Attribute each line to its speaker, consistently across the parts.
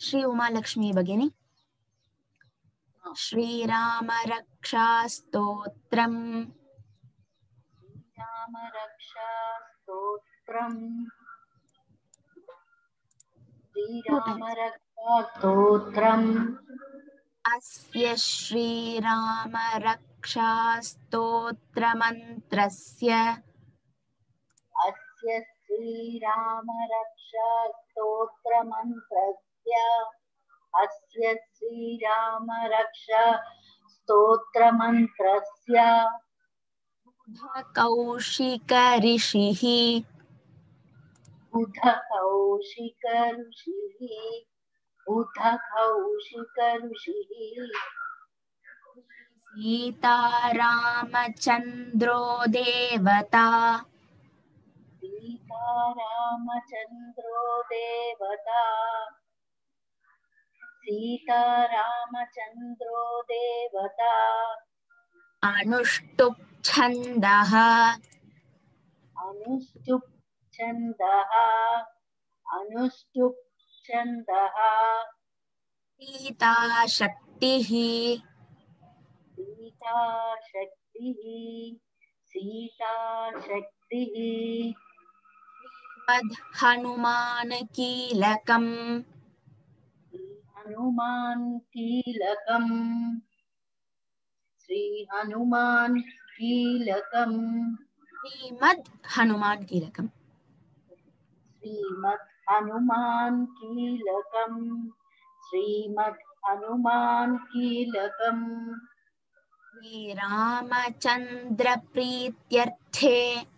Speaker 1: श्री उमालक्ष्मी भगिनी श्रीराम रक्षास्तोत्रम्
Speaker 2: राम रक्षा स्तोत्रम् श्रीराम रक्षा स्तोत्रम्
Speaker 1: अस्य श्रीराम रक्षास्तोत्रमन्त्रस्य
Speaker 2: अस्य श्रीराम रक्षा स्तोत्रमन्त्रस्य अस्य श्रीराम रक्षा स्तोत्रमन्त्रस्य
Speaker 1: कौशिक ऋषिः
Speaker 2: उत कौशिक ऋषिः
Speaker 1: सीतारामचन्द्रो देवता
Speaker 2: सीतारामचन्द्रो देवता सीतारामचन्द्रो देवता
Speaker 1: अनुष्टुप् छन्दः
Speaker 2: अनुष्टुप् छन्दः अनुष्टुप् छन्दः
Speaker 1: सीता शक्तिः
Speaker 2: सीता शक्तिः सीता शक्तिः
Speaker 1: श्रीमद् हनुमान् कीलकम्
Speaker 2: हनुमान् कीलकम् श्री हनुमान् कीलकम्
Speaker 1: श्रीमद् हनुमान् कीलकम्
Speaker 2: श्रीमद् हनुमान् कीलकम् श्रीमद् हनुमान् कीलकम्
Speaker 1: श्रीरामचन्द्र प्रीत्यर्थे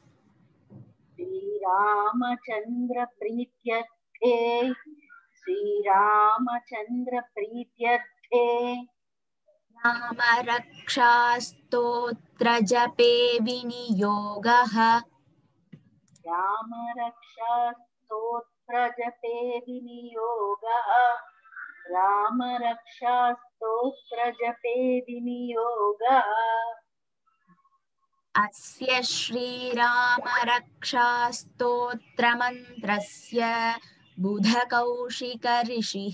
Speaker 2: श्रीरामचन्द्र प्रीत्यर्थे श्रीरामचन्द्र प्रीत्यर्थे
Speaker 1: नाम रक्षास्तोत्र जपे विनियोगः
Speaker 2: राम रक्षा स्तोत्र जपे विनियोगः राम रक्षा स्तोत्र जपे विनियोगः
Speaker 1: अस्य श्रीराम रक्षास्तोत्रमन्त्रस्य बुधकौशिक ऋषिः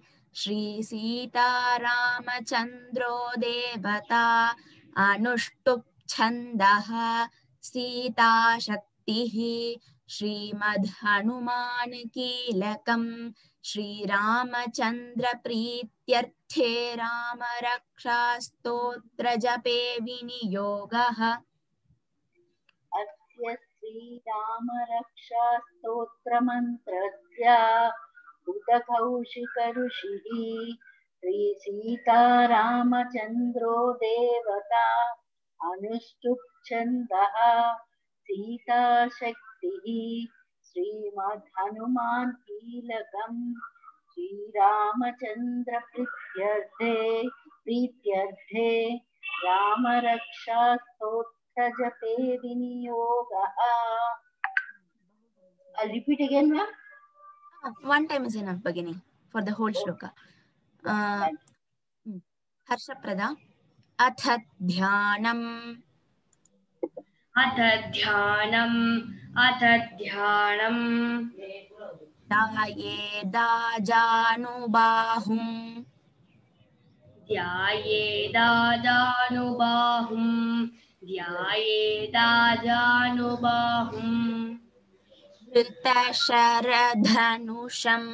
Speaker 1: श्रीसीतारामचन्द्रो देवता अनुष्टुप् छन्दः सीता शक्तिः श्रीमद् हनुमान् कीलकम् श्रीरामचन्द्र प्रीत्यर्थे राम रक्षास्तोत्र जपे विनियोगः
Speaker 2: अस्य श्रीराम रक्षा स्तोत्रमन्त्रस्य बुधकौशिक ऋषिः श्रीसीतारामचन्द्रो देवता अनुष्टुप् छन्दः सीता शक्तिः श्रीमद् हनुमान् कीलकम् श्रीरामचन्द्र प्रीत्यर्थे राम रक्षा स्तोत्र जपे विनियोगः. I'll repeat again, ma'am.
Speaker 1: One time is enough, Bhagini, for the whole shloka. Harshaprada. अथ ध्यानम् ध्यायेदाजानुबाहुम् धृतशरधनुषम्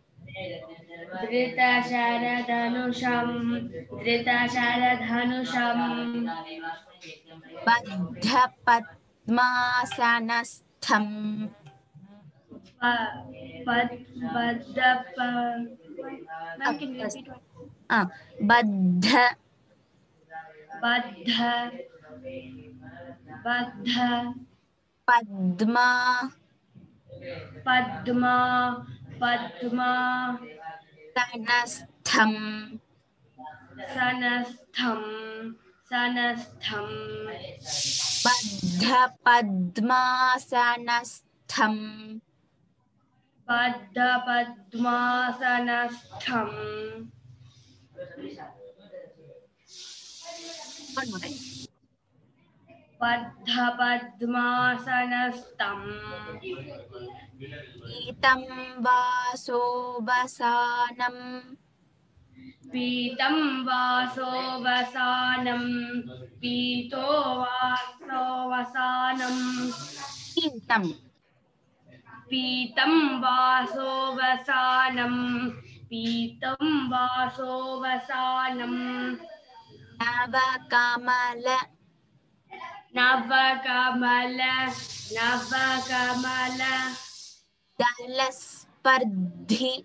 Speaker 1: बद्धपद्मासनस्थम् बद्धपद्मासनस्थम् One more time.
Speaker 3: बद्धपद्मासनस्थम्
Speaker 1: पीतं वासो वसानं
Speaker 3: पीतं वासो वसानं पीतो वासो वसानं
Speaker 1: पीतं
Speaker 3: पीतं वासो वसानं पीतं वासो वसानं
Speaker 1: नवकमल
Speaker 3: नवकमल नवकमल
Speaker 1: दलस्पर्धि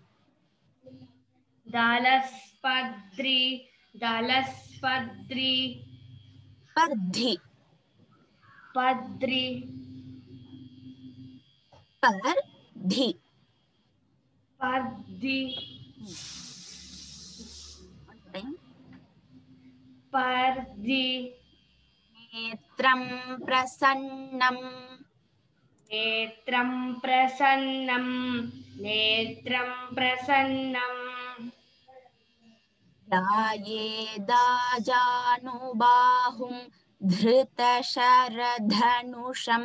Speaker 3: दलस्पद्रि दलस्पद्रि
Speaker 1: पर्धि
Speaker 3: पद्रि
Speaker 1: पर्धि
Speaker 3: पर्धि
Speaker 1: Time.
Speaker 3: पर्धि
Speaker 1: नेत्रं प्रसन्नं
Speaker 3: नेत्रं प्रसन्नं नेत्रं प्रसन्नं
Speaker 1: ध्यायेदाजानुबाहुं धृतशरधनुषं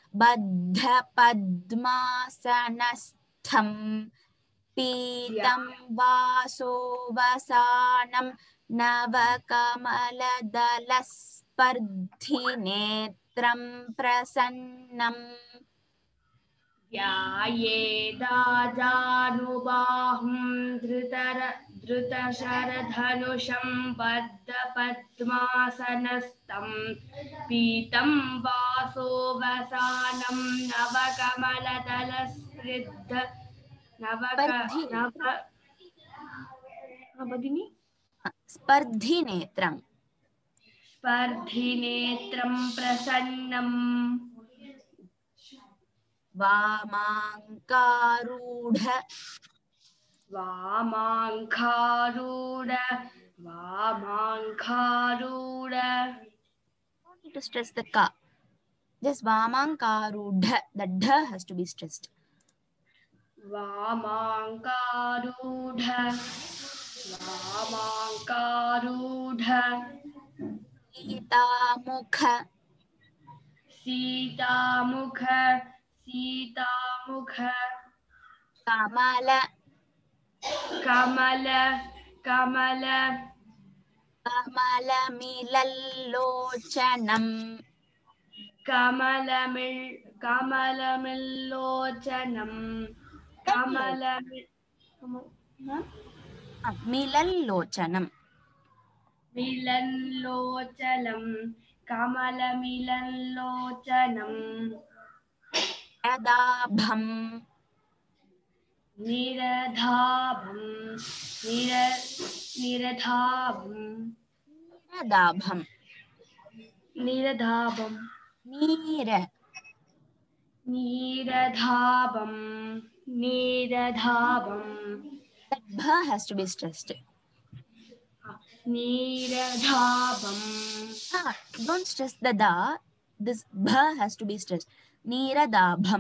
Speaker 1: बद्धपद्मासनस्थं पीतं वासो वसानं नवकमलदलस्पर्धिनेत्रं प्रसन्नम्
Speaker 3: ध्यायेदाजानुबाहुं धृतशरधनुषं बद्धपद्मासनस्थं पीतं वासो वसानं नवकमलदलस्पृद्ध
Speaker 1: स्पर्धिनेत्रं
Speaker 3: भगिनी
Speaker 1: स्पर्धिनेत्रं
Speaker 3: स्पर्धिनेत्रं प्रसन्नम्
Speaker 1: वामाङ्कारूढ
Speaker 3: वामाङ्खारूढ वामाङ्खारूढ
Speaker 1: don't need to stress the ka. Just vamankarudha. The dha has to be stressed.
Speaker 3: वामाङ्कारूढ वामाङ्कारूढ
Speaker 1: Sitamukh
Speaker 3: Sitamukh Sitamukh
Speaker 1: Kamal
Speaker 3: Kamal Kamal
Speaker 1: कमलमिलल्लोचनम्
Speaker 3: कमलमिल्लोचनम्
Speaker 1: मिलल्लोचनम्
Speaker 3: मिलल्लोचनम् कमलमिलल्लोचनम्
Speaker 1: रदाभम्
Speaker 3: निरधाभम् निरधाभम्
Speaker 1: रदाभम्
Speaker 3: निरधाभम्
Speaker 1: नीर
Speaker 3: निरधाभम् निरधाभम्
Speaker 1: that bha has to be stressed.
Speaker 3: निरधाभम्
Speaker 1: Don't stress the da. This bha has to be stressed. Niradabham.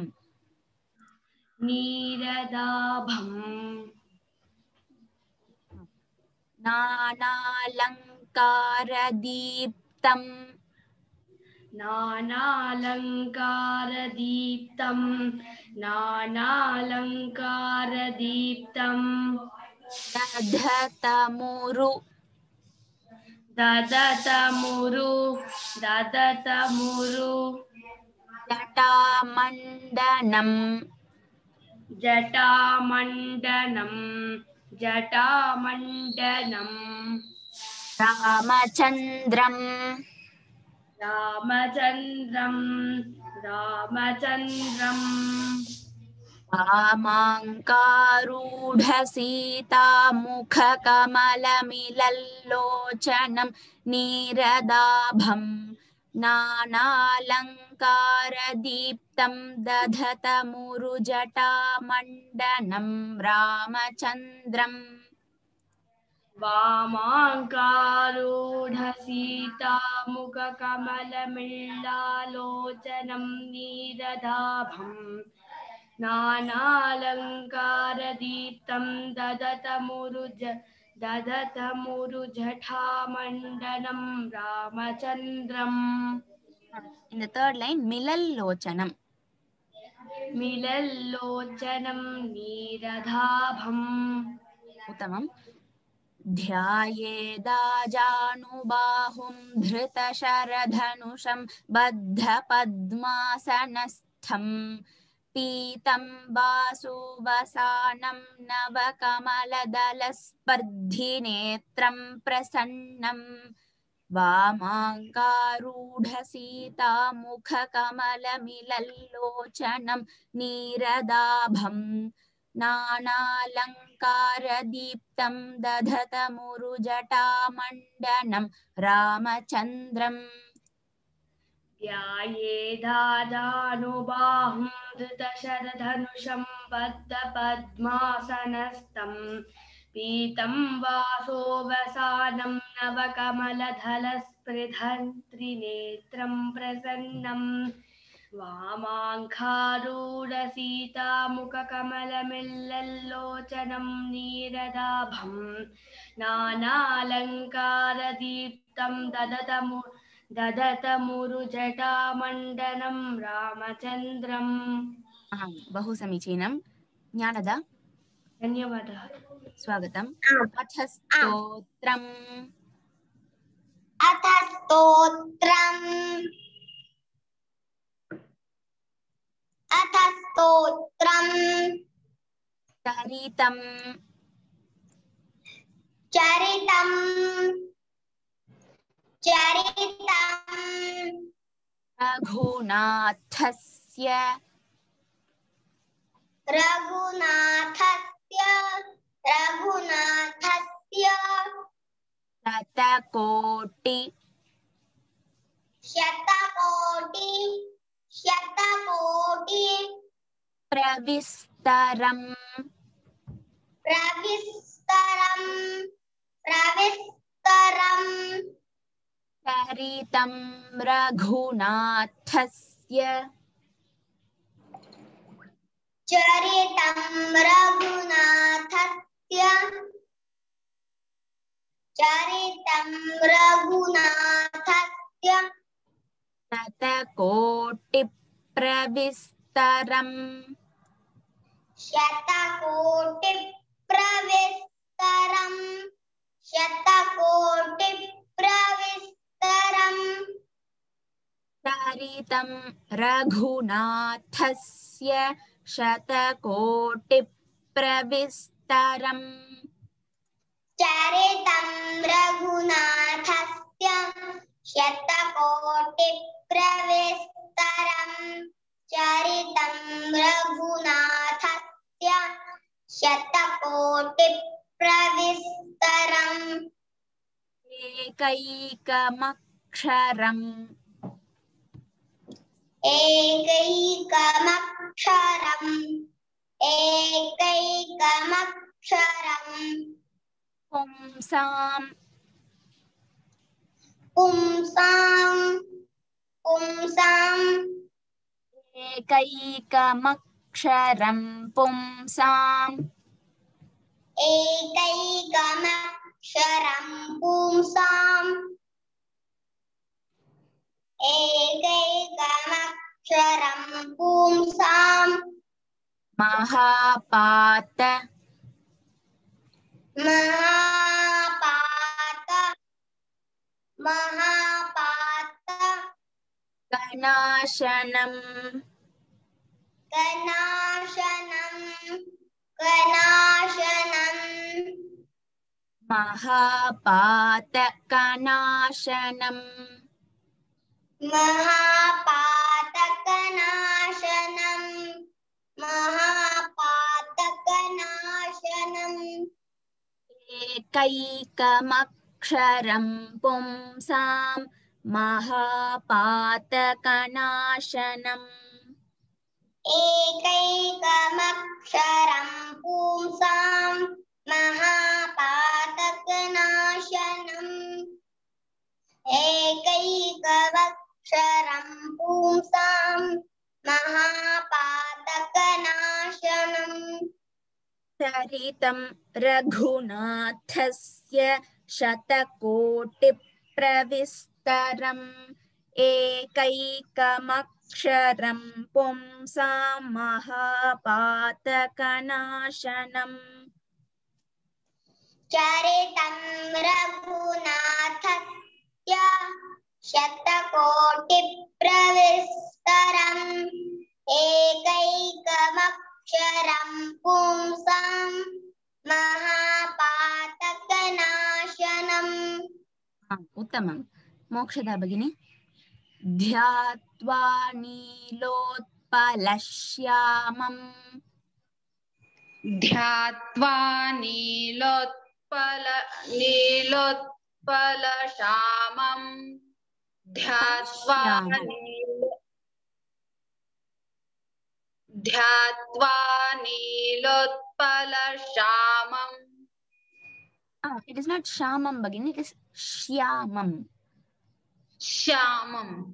Speaker 3: निरधाभम्
Speaker 1: नानालङ्कारदीप्तं
Speaker 3: नानालङ्कारदीप्तं नानालङ्कारदीप्तं
Speaker 1: दधतमुरु
Speaker 3: ददतमुरु
Speaker 1: जटामण्डनं
Speaker 3: जटामण्डनं
Speaker 1: रामचन्द्रं
Speaker 3: रामचन्द्रं
Speaker 1: वामाङ्कारूढसीतामुखकमलमिलल्लोचनं नीरदाभं नानालङ्कारदीप्तं दधतमुरुजटामण्डनं रामचन्द्रम्
Speaker 3: वामाङ्कारूढसीतामुखकमलमिल्लालोचनं नीरदाभम् नानालङ्कारदीप्तं दधतमुरुजटामण्डनं रामचन्द्रम्
Speaker 1: In the third line, Milallochanam.
Speaker 3: मिलल्लोचनं नीरदाभम्
Speaker 1: Uttamam. ध्यायेदाजानुबाहुं धृतशरधनुषं बद्धपद्मासनस्थं पीतं वासुवसानं नवकमलदलस्पर्धिनेत्रं प्रसन्नं वामाङ्गारूढसीतामुखकमलमिलल्लोचनं नीरदाभम् नानालङ्कारदीप्तं दधतमुरुजटामण्डनं रामचन्द्रम्
Speaker 3: ध्यायेदाजानुबाहुं धृतशरधनुषं बद्धपद्मासनस्थं पीतं वासोवसानं नवकमलदलस्पृधन्त्रिनेत्रं प्रसन्नं वामाङ्घारूढसीतामुखकमलमिल्लल्लोचनं नीरदाभं नानालङ्कारदीप्तं ददतमुरुजटामण्डनं रामचन्द्रम्
Speaker 1: बहु समीचीनं ज्ञानदा
Speaker 3: धन्यवादः
Speaker 1: स्वागतम् अथ स्तोत्रम्
Speaker 4: अथ स्तोत्रम्
Speaker 1: चरितं रघुनाथस्य शतकोटि प्रविस्तरम् चरितं रघुनाथस्य शतकोटि प्रविस्तरम् चरितं रघुनाथस्य शतकोटि प्रविस्तरम् एकैकमक्षरम् पुंसाम् एकैकमक्षरं पुंसाम् महापात गणाशनम् महापातकनाशनम् एकैकमक्षरं पुंसां महापातकनाशनम् चरितं रघुनाथस्य शतकोटि प्रविस्तरम् एकैकमक्षरं पुंसां महापातकनाशनम्
Speaker 4: चरितं रघुनाथस्य शतकोटिप्रविस्तरम् एकैकमक्षरं पुंसां महापातकनाशनम्
Speaker 1: उत्तमं मोक्षदा भगिनी ध्यात्वा नीलोत्पलश्यामम्
Speaker 5: ध्यात्वा नीलोत्पलश्यामम् ध्यात्वा नीलोत्पलश्यामम्.
Speaker 1: It is not shamam bagini, it is shyamam.
Speaker 5: Shyamam.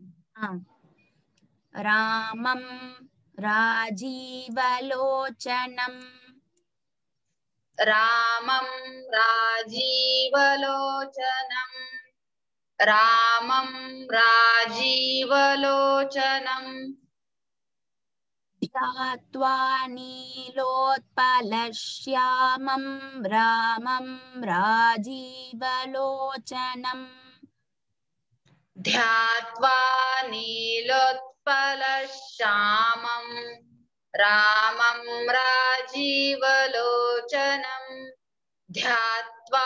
Speaker 1: Ramam Rajivalochanam.
Speaker 5: Ramam Rajivalocanam. Ramam Rajivalocanam.
Speaker 1: Dhyatva nilotpalashyamam Ramam Rajivalochanam.
Speaker 5: Dhyatva nilotpalashyamam Ramam Rajivalocanam. Dhyatva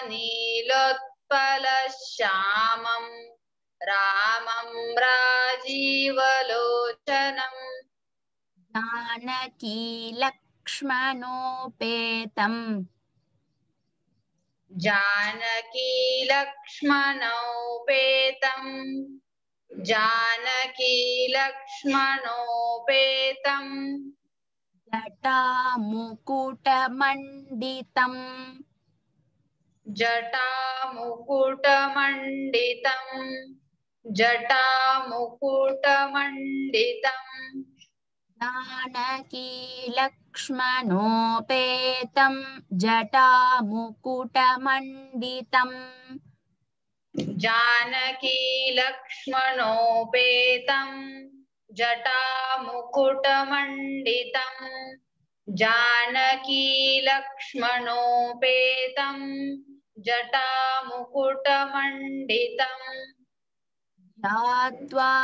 Speaker 5: nilotpalashyamam Ramam Rajivalocanam.
Speaker 1: Janaki Lakshmanopetam.
Speaker 5: Janaki Lakshmanopetam. Janaki Lakshmanopetam.
Speaker 1: Jata Mukutamanditam.
Speaker 5: Jata Mukutamanditam. Jata Mukutamanditam.
Speaker 1: Janaki Lakshmanopetam Jata Mukutamanditam.
Speaker 5: Janaki Lakshmanopetam Jata Mukutamanditam. Janaki Lakshmanopetam Jata Mukutamanditam.
Speaker 1: Dhyatva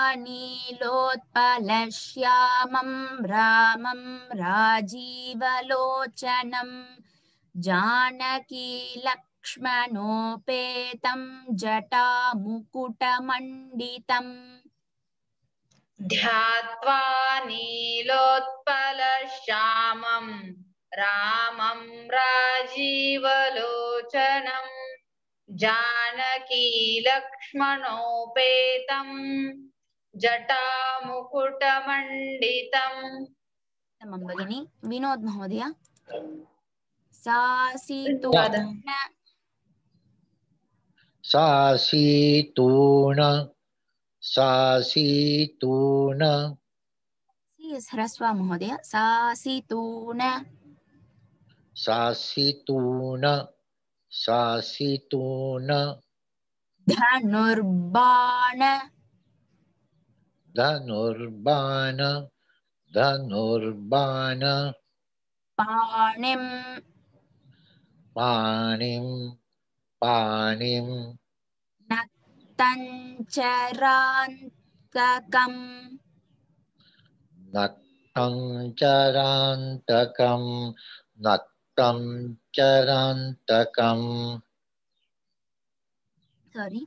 Speaker 1: nilotpalashyamam Ramam Rajivalochanam. Janaki Lakshmanopetam Jata Mukutamanditam.
Speaker 5: Dhyatva nilotpalashyamam Ramam Rajivalocanam. Janaki Lakshmanopetam Jata Mukutamanditam.
Speaker 1: Tamam bagini. Vinod Mahodaya. Sasituna.
Speaker 6: Sasituna. Sasituna.
Speaker 1: Si is Hraswa Mahodaya. Sasituna.
Speaker 6: Sasituna. Sasituna.
Speaker 1: Dhanurbana.
Speaker 6: Dhanurbana. Dhanurbana.
Speaker 1: Panim.
Speaker 6: Panim. Panim.
Speaker 1: Naktancharantakam.
Speaker 6: Naktancharantakam. Naktancharantakam.
Speaker 1: Sorry.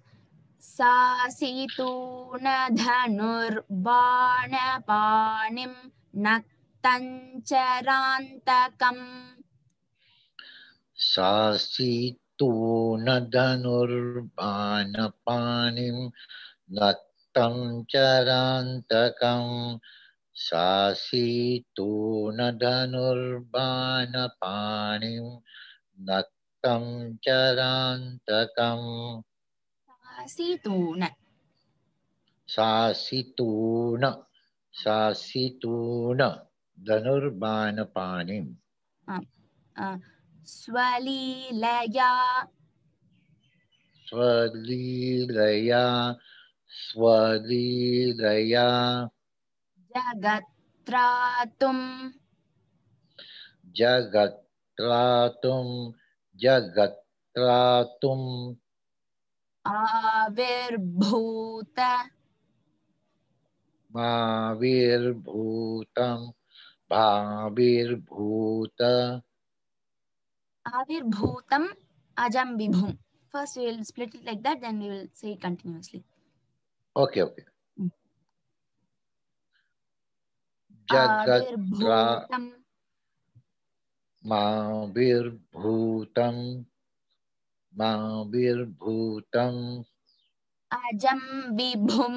Speaker 1: Sasituna dhanurbana panim naktancharantakam.
Speaker 6: Sasituna dhanurbana panim naktancharantakam. Sasituna dhanurbana panim naktancharantakam.
Speaker 1: Sasituna.
Speaker 6: Sasituna. Sasituna dhanurbana panim.
Speaker 1: Swalilaya.
Speaker 6: Swalilaya. स्वलीलया
Speaker 1: जगत्रातुं
Speaker 6: जगत्रातुं
Speaker 1: आविर्भूत
Speaker 6: भाविर्भूत
Speaker 1: आविर्भूतम अजम विभुम. First we will split it like that, then we will say it continuously.
Speaker 6: Okay.
Speaker 1: आविर्भूतम
Speaker 6: माविर्भूतं
Speaker 1: अजम विभुम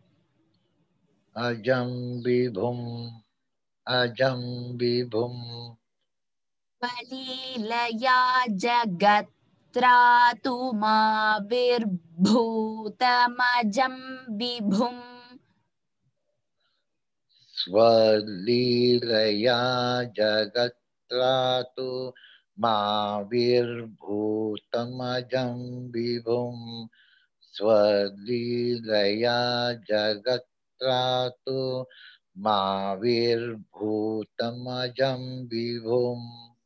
Speaker 6: अजं विभुं
Speaker 1: स्वलीलया जगत्रातुमाविर्भूतमजं विभुम्.
Speaker 6: स्वलीलया जगत्रातु माविर्भूतमजं विभुं स्वलीलया जगत्रातु माविर्भूतमजं विभुम्.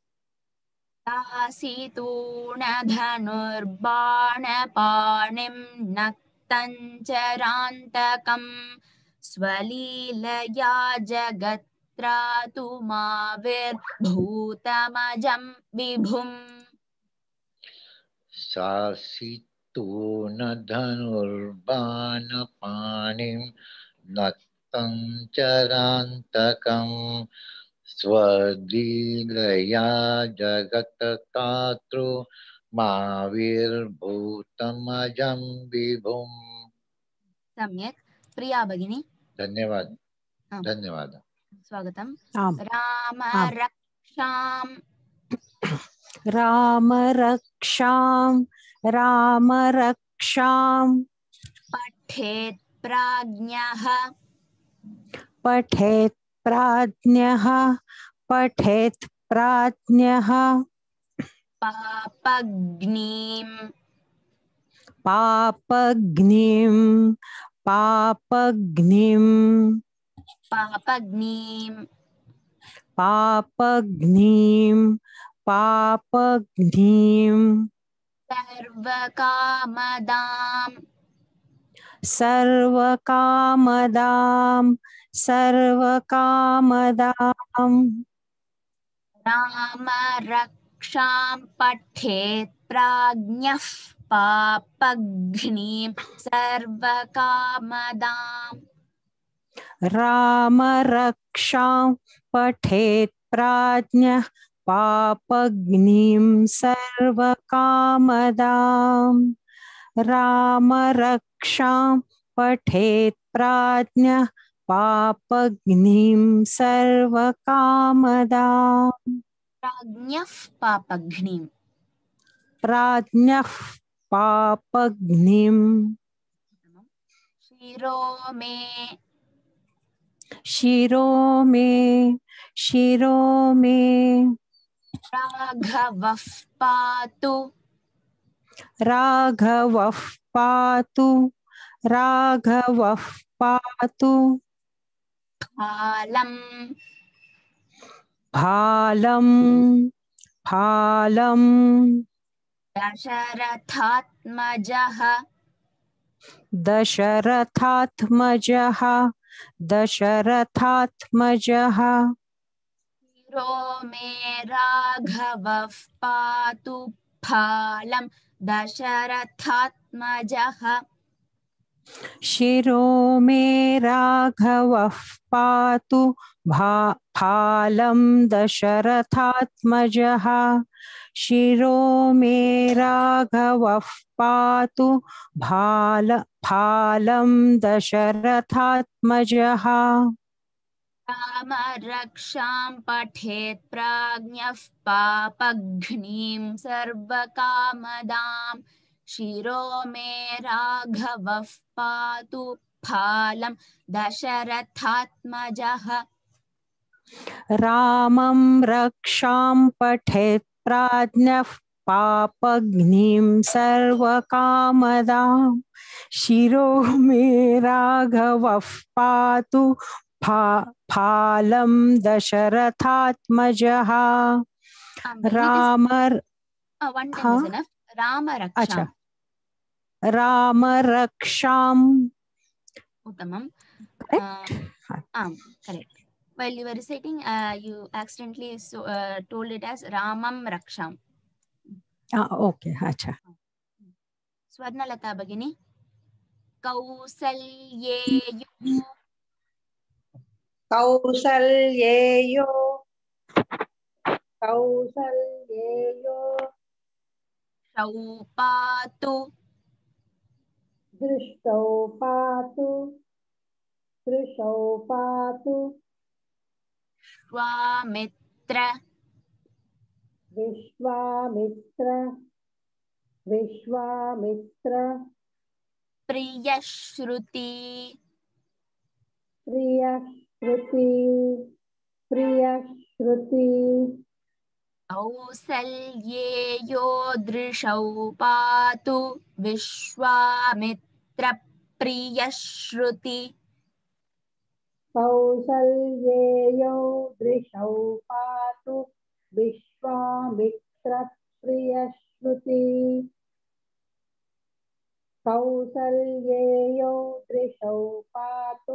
Speaker 1: दासीतूणधनुर्बाणपाणिं नक्तञ्चरान्तकं स्वलीलया जगत्रातुमाविर्भूतमजं विभुम्.
Speaker 6: शासितूर्णधनुर्बाणपाणिं नक्तञ्चरान्तकं स्वलीलया जगत्तातु माविर्भूतमजं विभुम्.
Speaker 1: सम्यक्. प्रिया भगिनी,
Speaker 6: धन्यवाद.
Speaker 1: स्वागतम्.
Speaker 7: आम्. राम रक्षां
Speaker 1: पठेत् प्राज्ञः
Speaker 7: पापग्निं सर्वकामदां
Speaker 1: राम रक्षां पठेत् प्राज्ञः पापग्निं सर्वकामदाम्.
Speaker 7: राम रक्षां पठेत् प्राज्ञः पापग्निं सर्वकामदाम्. राम रक्षां पठेत् प्राज्ञः पापग्निं सर्वकामदाम्.
Speaker 1: प्राज्ञः
Speaker 7: पापग्निं शिरो मे
Speaker 1: राघवः पातु
Speaker 7: भालं दशरथात्मजः
Speaker 1: शिरो मे राघवः पातु फालं दशरथात्मजः.
Speaker 7: शिरो मे राघवः पातु फालं दशरथात्मजः. शिरो मे राघवः पातु फालं दशरथात्मजः.
Speaker 1: राम रक्षां पठेत् प्राज्ञः पापघ्नीं सर्वकामदां. शिरो मे राघवः पातु फालं दशरथात्मजः.
Speaker 7: रामं रक्षां पठेत् प्राज्ञः पापघ्नीं सर्वकामदां. शिरो मे राघवः पातु फालं दशरथात्मजः राम
Speaker 1: one time
Speaker 7: हाँ?
Speaker 1: is enough. Rama
Speaker 7: अच्छा
Speaker 1: Raksham.
Speaker 7: Ram रक्षाम
Speaker 1: Uttamam.
Speaker 7: correct
Speaker 1: Correct. While you were reciting, you accidentally told it as Ramam Raksham.
Speaker 7: okay अच्छा
Speaker 1: Swarnalata Bhagini. Kausalyeyu
Speaker 2: कौसल्येयो
Speaker 1: Shaupatu
Speaker 2: दृष्टौ पातु
Speaker 1: Swamitra
Speaker 2: Vishwamitra
Speaker 1: Priyashruti
Speaker 2: प्रियश्रुति
Speaker 1: Kausalyeyo Drishaupatu Vishwamitra Priyashruti
Speaker 2: कौसल्येयो दृशौ पातु विश्वामित्रप्रियश्रुति कौसल्येयो दृशौ पातु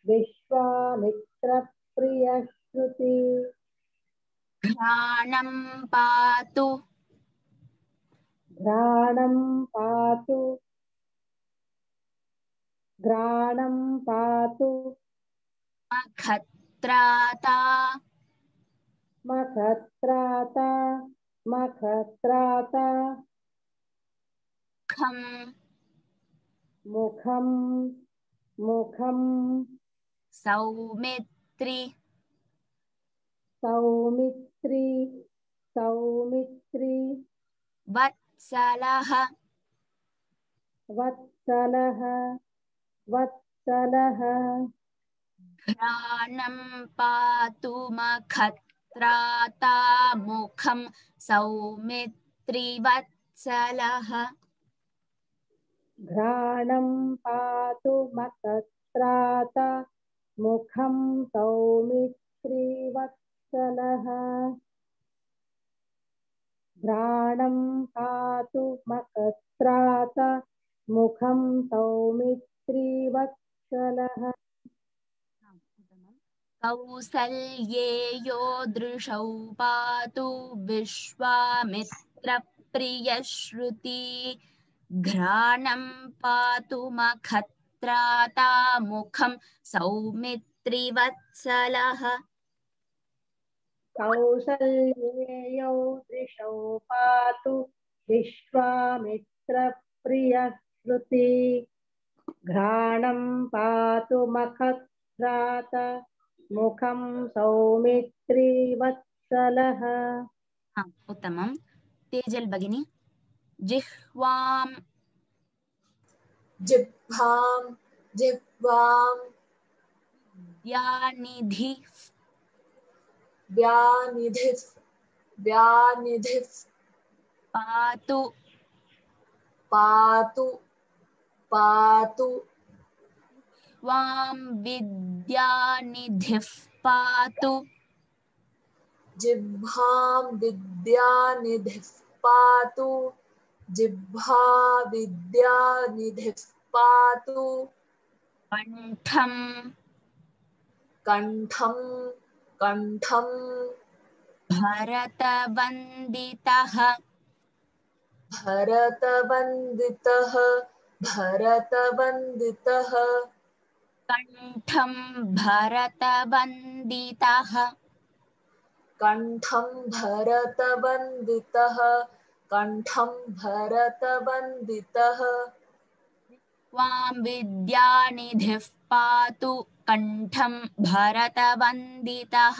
Speaker 2: विश्वामित्रप्रियश्रुति
Speaker 1: Ghranam Patu
Speaker 2: घ्राणं पातु
Speaker 1: Makhatrata
Speaker 2: मखत्राता
Speaker 1: Kham
Speaker 2: मुखं
Speaker 1: Saumitri
Speaker 2: Saumitri
Speaker 1: Vatsalah
Speaker 2: वत्सलः
Speaker 1: Ghranam Patu Makhatrata Mukham Saumitri Vatsalah
Speaker 2: घ्राणं पातु मखत्राता मुखं सौमित्रिवत्सलः घ्राणं पातु मखत्राता मुखं सौमित्रिवत्सलः
Speaker 1: Kausalyeyo Drishau Patu Vishwamitra Priyashruti Ghranam Patu Makhatrata Mukham Saumitri Vatsalah
Speaker 2: कौसल्येयो दृशौ पातु विश्वामित्रप्रियश्रुति घ्राणं पातु मखत्राता मुखं सौमित्रिवत्सलः
Speaker 1: Uttamam. Tejal Bhagini. Jihvam
Speaker 5: जिह्वां
Speaker 1: Yanidhi
Speaker 5: व्यानिधिः
Speaker 1: Patu
Speaker 5: पातु
Speaker 1: Vam Vidyanidhif Patu
Speaker 5: जिह्वां विद्यानिधिः पातु जिह्वा विद्यानिधिः पातु
Speaker 1: Kantham
Speaker 5: कंठं
Speaker 1: Bharatavanditah
Speaker 5: भरतवन्दितः
Speaker 1: Kantham Bharatavanditah
Speaker 5: कंठं भरतवन्दितः
Speaker 1: Vam Vidyanidhif Patu Kantham Bharatavanditah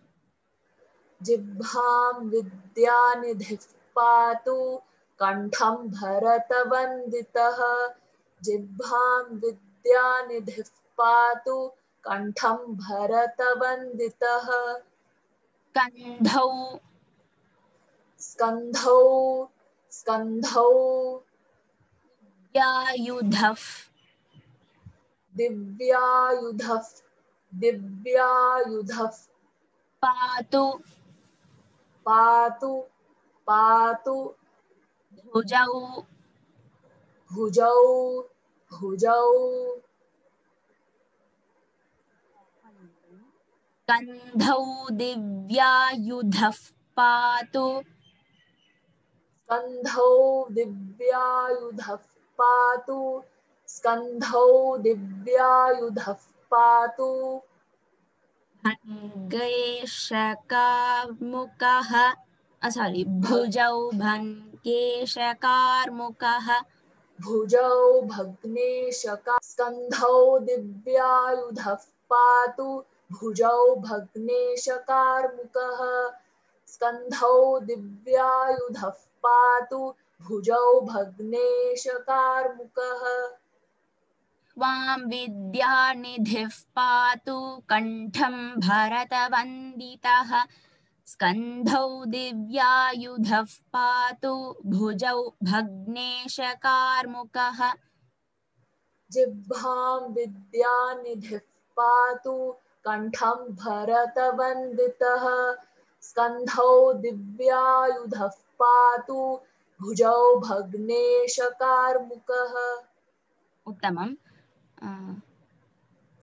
Speaker 5: जिह्वां विद्यानिधिः पातु कंठं भरतवन्दितः जिह्वां विद्यानिधिः पातु कंठं भरतवन्दितः
Speaker 1: Skandhau
Speaker 5: स्कन्धौ
Speaker 1: दिव्यायुधः
Speaker 5: दिव्यायुधः दिव्यायुधः
Speaker 1: पातु
Speaker 5: पातु पातु
Speaker 1: भुजौ
Speaker 5: भुजौ भुजौ
Speaker 1: स्कन्धौ दिव्यायुधः पातु
Speaker 5: स्कन्धौ दिव्यायुधः पातु स्कन्धौ दिव्यायुधः पातु
Speaker 1: भङ्गेशकार्मुकः भुजौ भङ्गेशकार्मुकः
Speaker 5: भुजौ भग्नेशका स्कन्धौ दिव्यायुधः पातु भुजौ भग्नेशकार्मुकः स्कन्धौ दिव्यायुधः पातु भुजौ भग्नेशकार्मुकः
Speaker 1: वां विद्यानिधिः पातु कण्ठं भरतवन्दितः स्कन्धौ दिव्यायुधः पातु भुजौ भग्नेशकार्मुकः
Speaker 5: जिह्वां विद्यानिधिः पातु कण्ठं भरतवन्दितः स्कन्धौ दिव्यायुधः पातु भुजौ भग्नेशकार्मुकः
Speaker 1: उत्तमम्